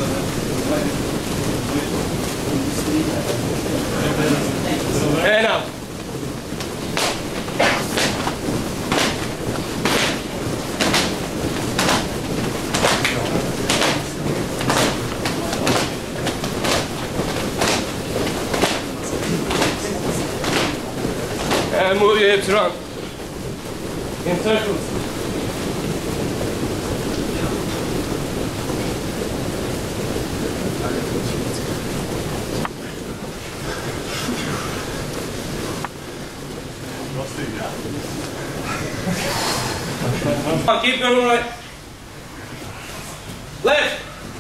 Hey, now. And move your hips around in circles. Keep going right. Left.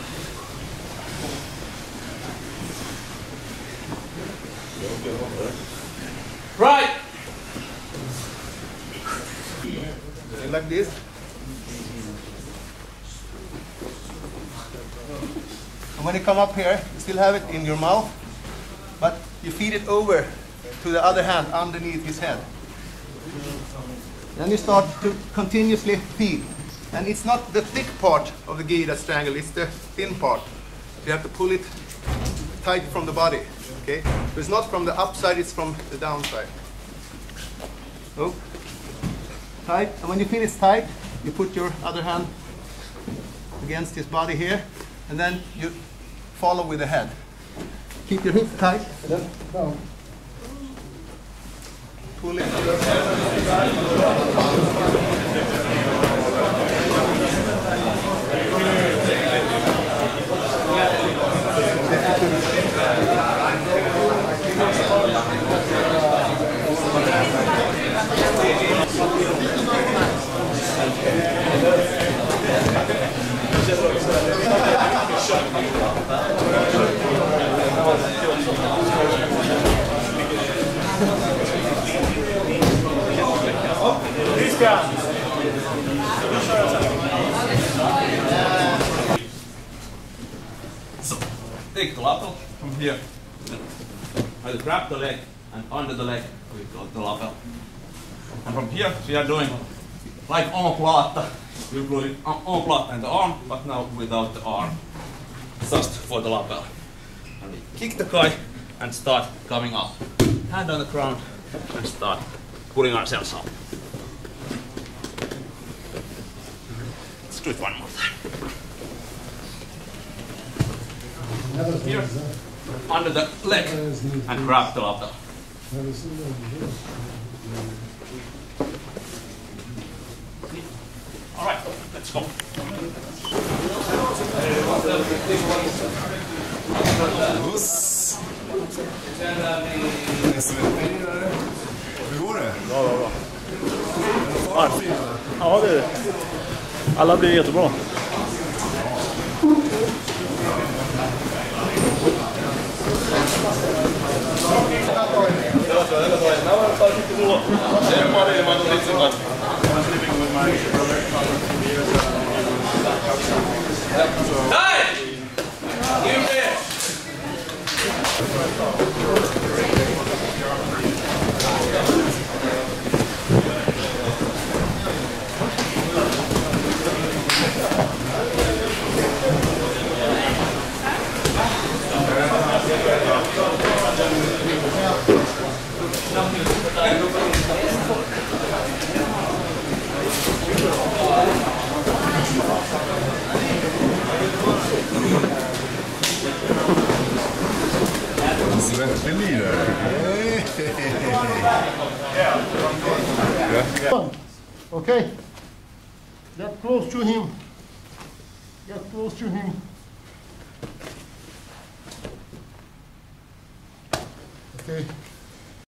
Right. Like this. And when you come up here, you still have it in your mouth, but you feed it over to the other hand underneath his head. Then you start to continuously feed. And it's not the thick part of the gi that's strangled, it's the thin part. You have to pull it tight from the body. Okay? So it's not from the upside, it's from the downside. Oh. Tight. And when you feel it's tight, you put your other hand against his body here, and then you follow with the head. Keep your hips tight, and then down. Pull it. So, take the lapel from here. I grab the leg, and under the leg we got the lapel. And from here we are doing like omoplata. We're doing omoplata in the arm, but now without the arm, just for the lapel. And we kick the guy and start coming up. Hand on the ground and start pulling ourselves up. Let's do it one more time. Here, under the leg, and grab the lapel. All right, let's go. Hur går det? Bra. Ja, det är det. Alla blir jättebra. Svettig lirare. Okay. Get close to him. Get close to him. Okay.